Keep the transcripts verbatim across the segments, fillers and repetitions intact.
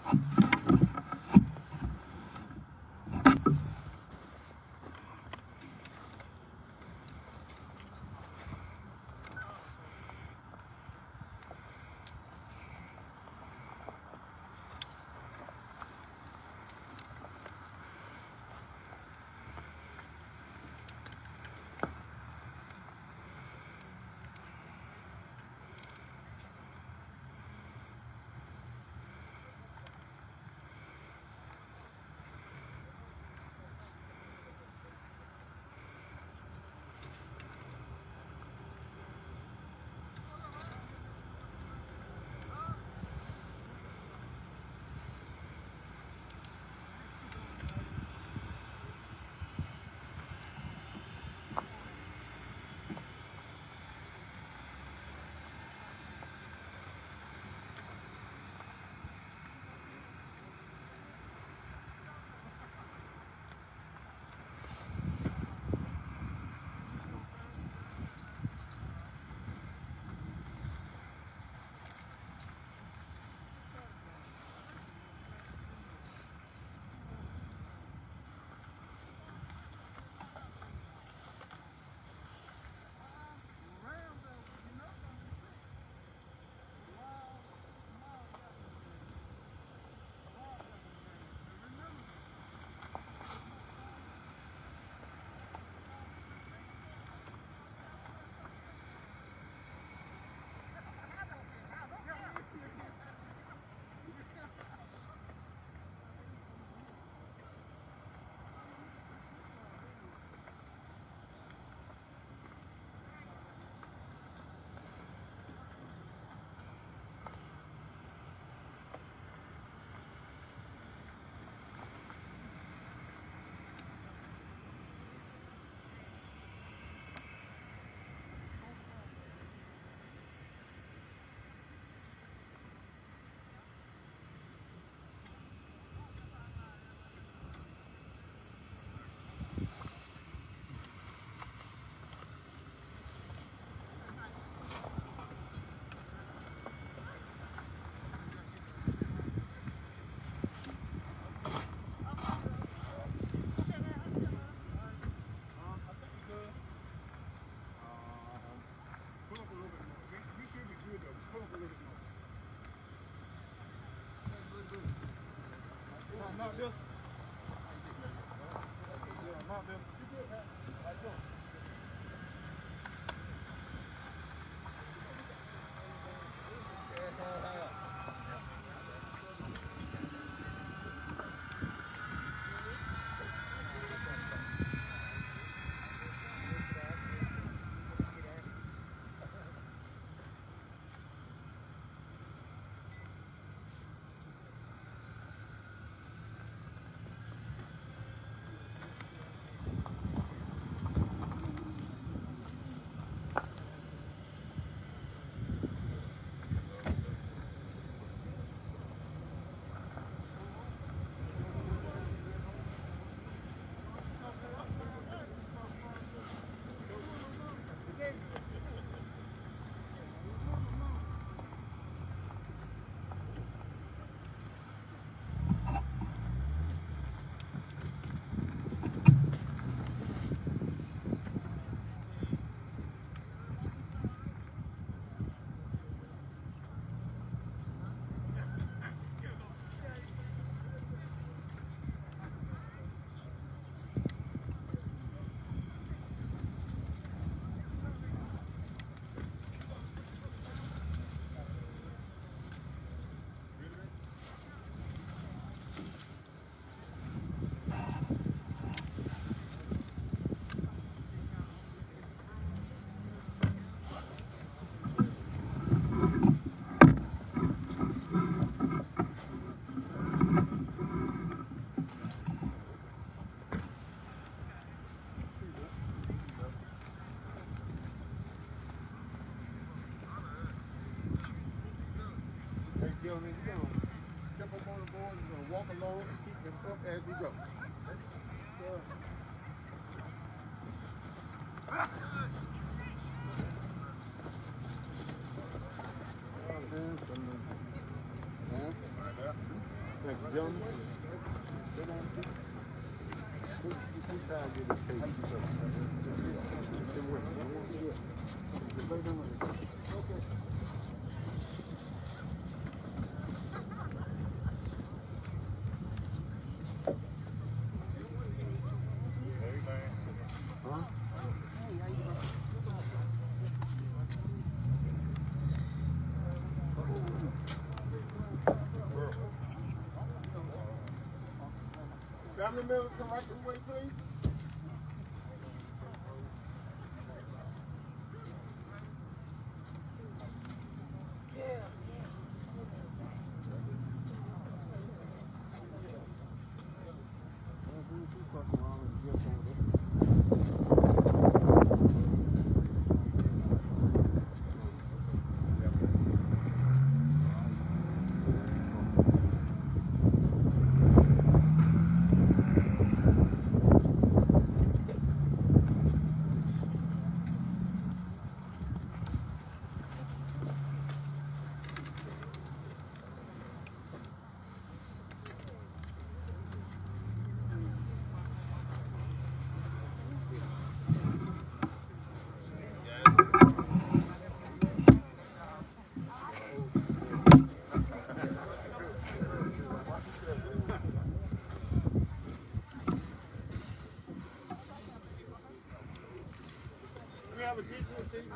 You know what I mean? You're going to step up on the board, you're going to walk along and keep them up as you go. So, next gentleman. Which side did it take? It works. Okay. Family members, come right this way, please. Have a decent seat.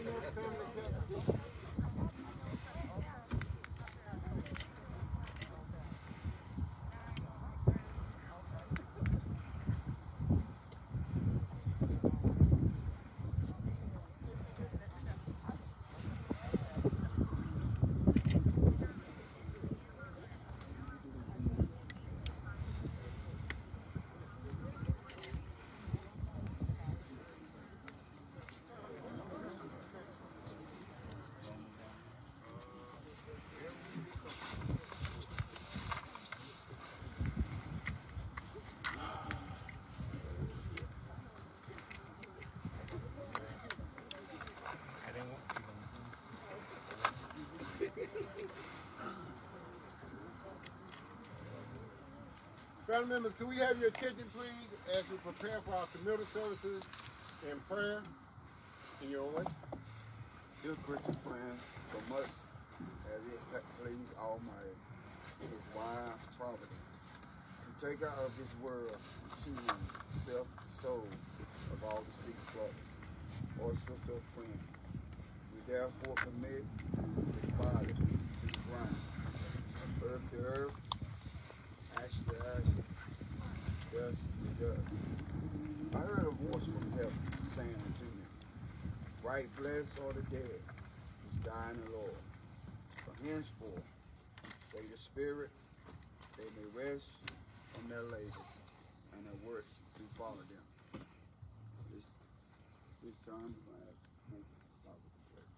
Family members, can we have your attention, please, as we prepare for our communal services in prayer in your way? Dear Christian friends, so much as it please Almighty, it is wise providence to take out of this world the seed, self, soul of all the sick brothers or sister or friend. We therefore commit this body to the ground, earth to earth, ash to ash, dust to dust. I heard a voice from heaven saying unto me, right blessed are the dead, which die in the Lord. From henceforth, they the spirit, they may rest from their labor, and their works do follow them. This, this time, we're going to have to make it stop with the prayer.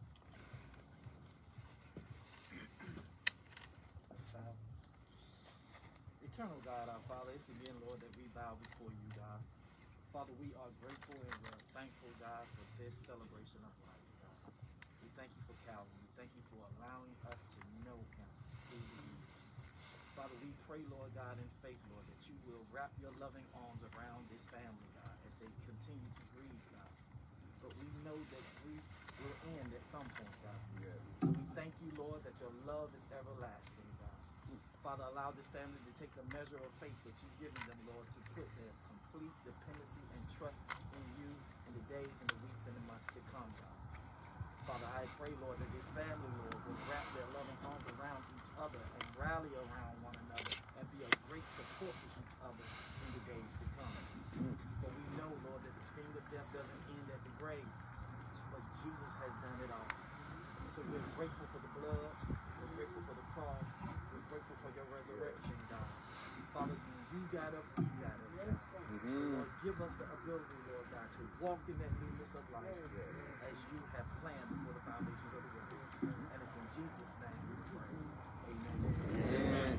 Eternal God, our Father, it's again, Lord, that we bow before you, God. Father, we are grateful and we're thankful, God, for this celebration of life, God. We thank you for Calvin. We thank you for allowing us to know him through the years. Father, we pray, Lord God, in faith, Lord, that you will wrap your loving arms around this family, God, as they continue to grieve, God. But we know that grief will end at some point, God. Yes. So we thank you, Lord, that your love is everlasting, God. Father, allow this family to take the measure of faith that you've given them, Lord, to put their complete dependency and trust in you in the days and the weeks and the months to come, God. Father, I pray, Lord, that this family, Lord, will wrap their loving arms around each other and rally around one another and be a great support to each other in the days to come. For we know, Lord, that the sting of death doesn't end at the grave, but Jesus has done it all. So we're grateful for the blood, we're grateful for the cross, we're grateful for your resurrection, God. Father, you got up, we got up, God. Mm-hmm. So Lord, give us the ability, Lord God, to walk in that newness of life as you have planned before the foundations of the world. And it's in Jesus' name we pray. Amen. Amen.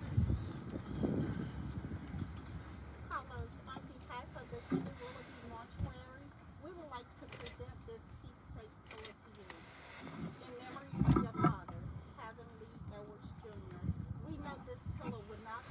Carlos, on behalf of the Hemby Mortuary, we would like to present this keepsake pillow to you. In memory of your father, Kevin Lee Edwards Junior, we know this pillow would not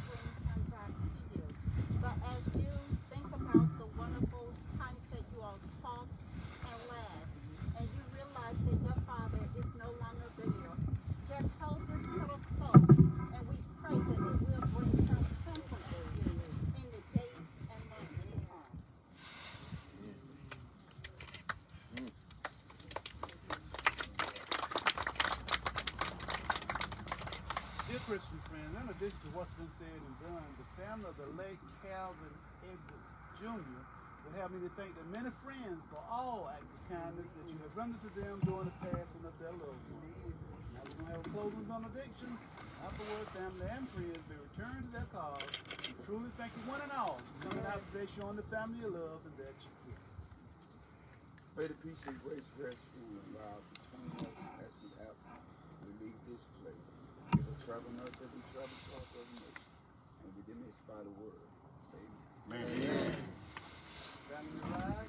Dear Christian friends, in addition to what's been said and done, the family of the late Calvin Edwards Junior would have me to thank the many friends for all acts of kindness that you have rendered to them during the passing of their loved ones. Now we're going to have a closing benediction. Afterwards, family and friends may return to their cause. We truly thank you one and all for coming out today, showing the family your love and that you care. May the peace and grace rest rule and lives between us as we absent. We leave this place. Give us travel us as we travel across the nation. And we dismissed by the word. Amen. Amen. Family rise.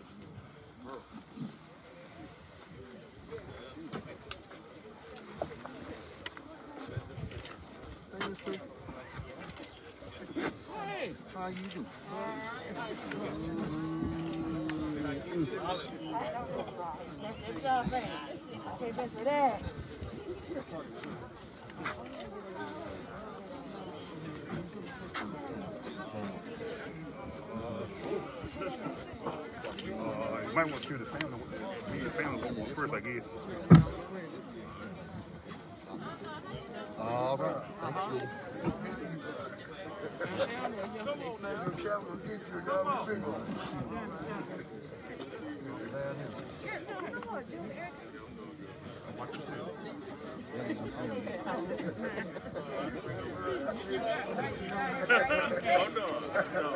Hey, how you doing? That's your thing. Okay, that's for that. Uh, you might want to hear the family. Me and the family will go first, I guess. All right. Thank you. The camera will get you. Y'all be big one. Oh, no.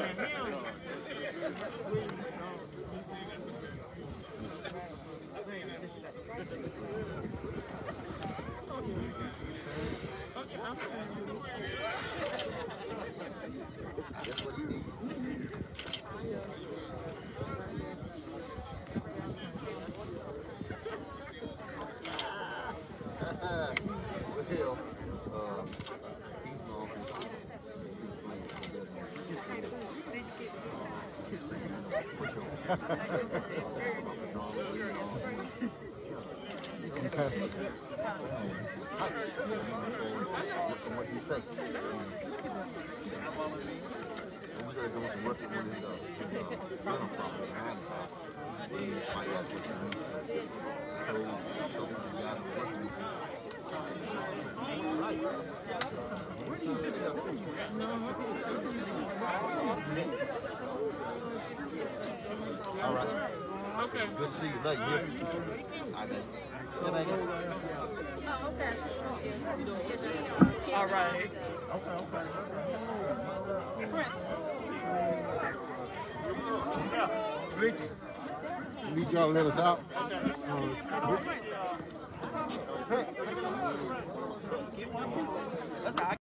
Well, uh, he's off. What do you say? I'm just doing some work on his uh, rental property behind his house. He might have to told told him the guy to work with him. Right. All right. Okay. Good to see you later. Yeah. I bet. Yeah, baby. Oh, okay. All right. Okay, okay. Bleachers. Need y'all to let us out. Uh,